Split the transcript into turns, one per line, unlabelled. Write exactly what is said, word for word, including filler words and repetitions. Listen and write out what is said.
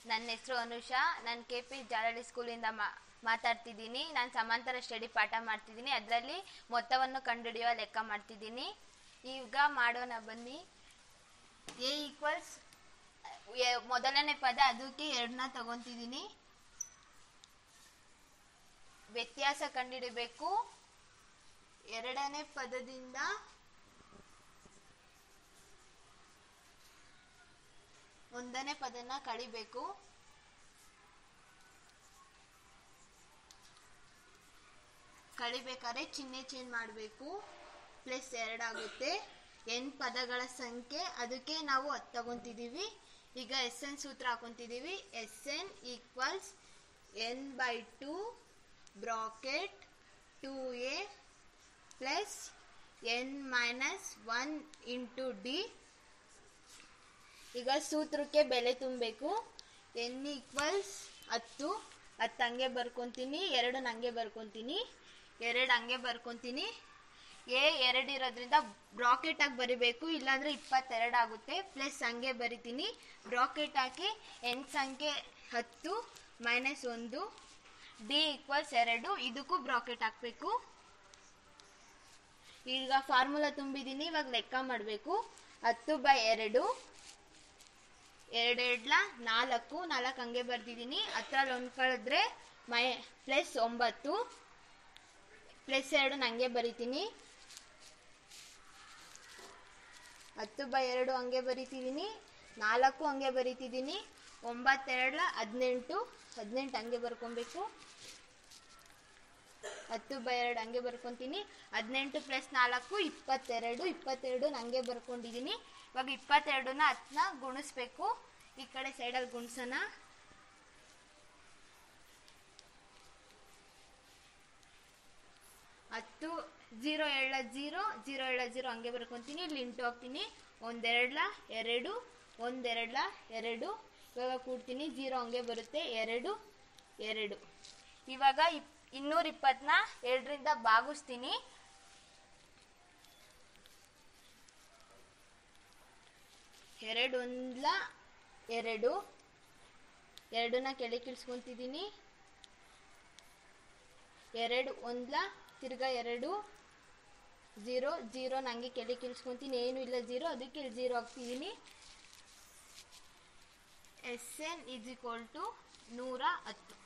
ನನ್ನ ಹೆಸರು ಅನುಷಾ. ನಾನು ಕೆ ಪಿ ಜಲಾಹಳ್ಳಿ ಸ್ಕೂಲಿಂದ ಮಾ ಮಾತಾಡ್ತಿದ್ದೀನಿ. ನಾನು ಸಮಾಂತರ ಸ್ಟಡಿ ಪಾಠ ಮಾಡ್ತಿದ್ದೀನಿ. ಅದರಲ್ಲಿ ಮೊತ್ತವನ್ನು ಕಂಡುಹಿಡಿಯುವ ಲೆಕ್ಕ ಮಾಡ್ತಿದ್ದೀನಿ. ಈಗ ಮಾಡೋಣ ಬನ್ನಿ. ಎ ಈಕ್ವಲ್ಸ್ ಮೊದಲನೇ ಪದ, ಅದಕ್ಕೆ ಎರಡನ್ನ ತಗೊತಿದ್ದೀನಿ. ವ್ಯತ್ಯಾಸ ಕಂಡುಹಿಡಿಬೇಕು. ಎರಡನೇ ಪದದಿಂದ ಒಂದನೇ ಪದನ ಕಳಿಬೇಕು. ಕಳಿಬೇಕಾದ್ರೆ ಚಿಹ್ನೆ ಚೇಂಜ್ ಮಾಡಬೇಕು. ಪ್ಲಸ್ ಎರಡಾಗುತ್ತೆ. ಎನ್ ಪದಗಳ ಸಂಖ್ಯೆ, ಅದಕ್ಕೆ ನಾವು ಹತ್ತು ತಗೊಂತಿದ್ದೀವಿ. ಈಗ ಎಸ್ ಎನ್ ಸೂತ್ರ ಹಾಕೊಂತಿದ್ದೀವಿ. S N equals N by two bracket two A plus N minus one into D. ಈಗ ಸೂತ್ರಕ್ಕೆ ಬೆಲೆ ತುಂಬಬೇಕು. ಎನ್ ಈಕ್ವಲ್ಸ್ ಹತ್ತು, ಹತ್ತು ಹಂಗೆ ಬರ್ಕೊತೀನಿ, ಎರಡು ಹಂಗೆ ಬರ್ಕೊತೀನಿ, ಎರಡು ಹಂಗೆ ಬರ್ಕೊತೀನಿ. ಎ ಎರಡು ಇರೋದ್ರಿಂದ ಬ್ರಾಕೆಟ್ ಆಗಿ ಬರಿಬೇಕು, ಇಲ್ಲಾಂದ್ರೆ ಇಪ್ಪತ್ತೆರಡು ಆಗುತ್ತೆ. ಪ್ಲಸ್ ಹಂಗೆ ಬರಿತೀನಿ, ಬ್ರಾಕೆಟ್ ಹಾಕಿ ಎನ್ ಸಂಖ್ಯೆ ಹತ್ತು ಮೈನಸ್ ಒಂದು. ಡಿ ಈಕ್ವಲ್ಸ್ ಎರಡು, ಇದಕ್ಕೂ ಬ್ರಾಕೆಟ್ ಹಾಕಬೇಕು. ಈಗ ಫಾರ್ಮುಲಾ ತುಂಬಿದ್ದೀನಿ. ಇವಾಗ ಲೆಕ್ಕ ಮಾಡಬೇಕು. ಹತ್ತು ಬೈ ಎರಡು, ಎರಡು ಎರಡ್ಲ ನಾಲ್ಕು, ನಾಲ್ಕು ಹಂಗೆ ಬರ್ದಿದ್ದೀನಿ. ಹತ್ತರಲ್ಲಿ ಒಂದು ಕಳೆದ್ರೆ ಮೈ ಪ್ಲಸ್ ಒಂಬತ್ತು, ಪ್ಲಸ್ ಎರಡು ಹಂಗೆ ಬರಿತೀನಿ. ಹತ್ತು ಬೈ ಎರಡು ಹಂಗೆ ಬರಿತಿದ್ದೀನಿ, ನಾಲ್ಕು ಹಂಗೆ ಬರಿತಿದ್ದೀನಿ. ಒಂಬತ್ತೆರಡ್ಲ ಹದಿನೆಂಟು, ಹದಿನೆಂಟು ಹಂಗೆ ಬರ್ಕೊಬೇಕು. ಹತ್ತು ಬೈ ಎರಡು ಹಂಗೆ ಬರ್ಕೊತೀನಿ. ಹದಿನೆಂಟು ಪ್ಲಸ್ ನಾಲ್ಕು ಇಪ್ಪತ್ತೆರಡು, ಇಪ್ಪತ್ತೆರಡು ಹಂಗೆ ಬರ್ಕೊಂಡಿದ್ದೀನಿ. ಇವಾಗ ಇಪ್ಪತ್ತೆರಡನ್ನ ಹತ್ತನ್ನ ಗುಣಿಸ್ಬೇಕು. ಈ ಕಡೆ ಸೈಡಲ್ಲಿ ಗುಣಿಸೋಣ. ಹತ್ತು ಜೀರೋ ಏಳ ಜೀರೋ, ಜೀರೋ ಏಳ ಜೀರೋ ಹಂಗೆ ಬರ್ಕೊತೀನಿ. ಇಲ್ಲಿ ಇಂಟು ಹೋಗ್ತೀನಿ. ಒಂದೆರಡ್ಲ ಎರಡು, ಒಂದೆರಡ್ಲ ಎರಡು. ಇವಾಗ ಕೂಡ್ತೀನಿ, ಜೀರೋ ಹಂಗೆ ಬರುತ್ತೆ. ಎರಡು ಎರಡು. ಇವಾಗ ಇಪ್ ಇನ್ನೂರ ಇಪ್ಪತ್ತನ್ನ ಎರಡರಿಂದ ಭಾಗಿಸ್ತೀನಿ. ಎರಡು ಒಂದ್ಲ ಎರಡು, ಎರಡನ್ನ ಕೆಳಗೆ ಇಳಿಸ್ಕೊಂತಿದ್ದೀನಿ. ಎರಡು ಒಂದ್ಲ ತಿರ್ಗಾ ಎರಡು, ಜೀರೋ ಜೀರೋ ನಂಗೆ ಕೆಳಗೆ ಇಳಿಸ್ಕೊಂತೀನಿ. ಏನು ಇಲ್ಲ ಜೀರೋ, ಅದಕ್ಕೆ ಇಲ್ಲಿ ಜೀರೋ ಹಾಕ್ತಿದ್ದೀನಿ. S N is equal to ನೂರ ಹತ್ತು.